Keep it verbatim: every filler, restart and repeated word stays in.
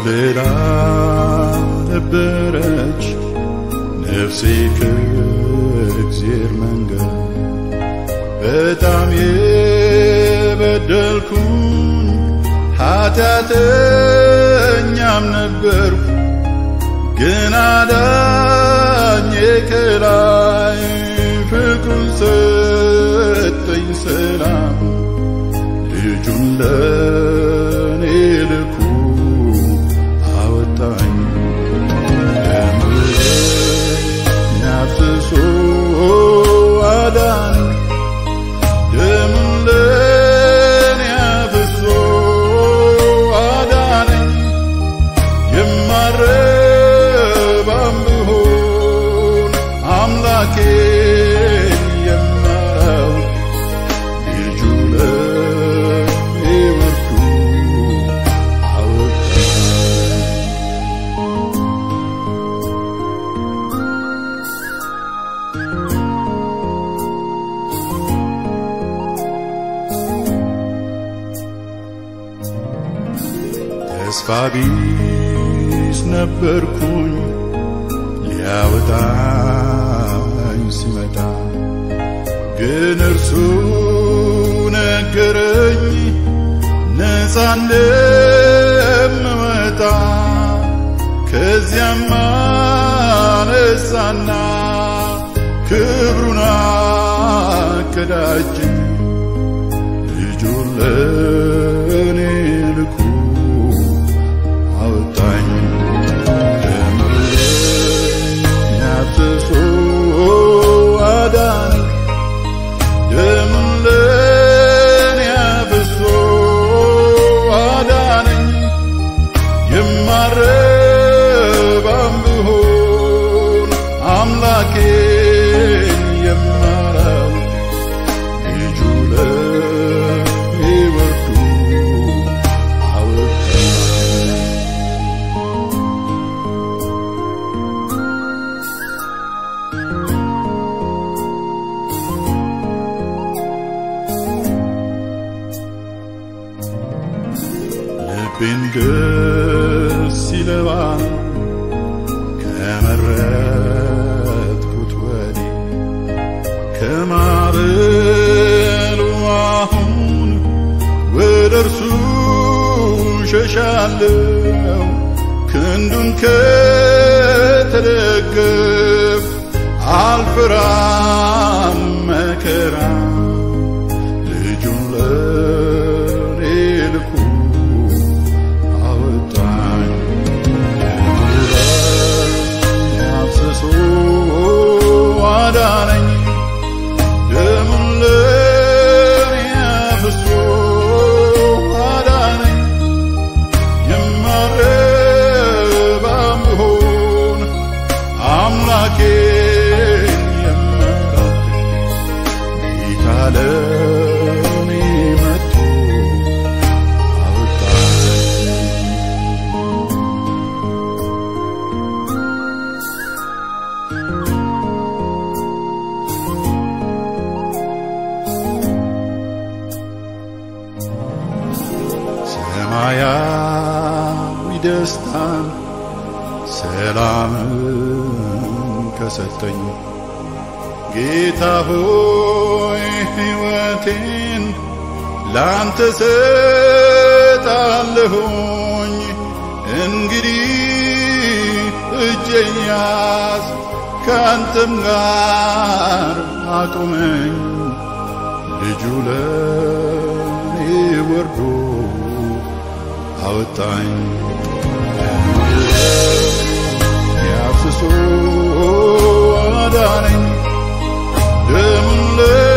ኮብልላ ነበረች ነፍሴ ከእግዚአብሔር መንገድ በጣም የበደልኩኝ ኃጢአተኛም ነበርኩ ግን አዳኜ ከላይ ፍቅሩን ሰጠኝ ሰላም ልጁን ለኔ ልኮ አወጣኝ ደሙን አፍስሶ አዳነኝ ደሙን ለኔ አፍስሶ አዳነኝ የማረባም ብሆን አምላኬን የማራው ልጁ ለኔ ወርዶ አወጣኝ ተስፋ ቢስ ነበርኩኝ ሊያወጣኝ ሲመጣ ግን እርሱ ነገረኝ ነፃ እንደምወጣ ከዚያም አነሳና ክብሩን አቀዳጀኝ ልጁን ለኔ ልኮ አወጣኝ ደሙን አፍስሶ አዳነኝ ደሙን ለኔ አፍስሶ አዳነኝ የማረባም ብሆን አምላኬን የማራው ልጁ ለኔ ወርዶ አወጣኝ ልቤን ደስ ይለዋል ከመረጥኩት ወዲህ ከማዕበሉ አሁን ወደ እርሱ ሸሻለሁ ክንዱን ከተደገፍ አልፈራም መከራ ልጁን ለኔ ልኮ አወጣኝ ደሙን አፍስሶ አዳነኝ ደሙን ለኔ አፍስሶ አዳነኝ የማረባም ብሆን አምላኬን የማራው ጌታ ለኔ መጥቶ አወጣኝ ሰማያዊ ደስታን ሰላምን ከሰጠኝ ጌታ ሆይ ሕይወቴን ላንተ ሰጣለሁኝ እንግዲህ እጄን ያዝ ካንተም ጋር አቁመኝ ልጁ ለኔ ወርዶ አወጣኝ ያፍስሶ አዳነኝ ደሙን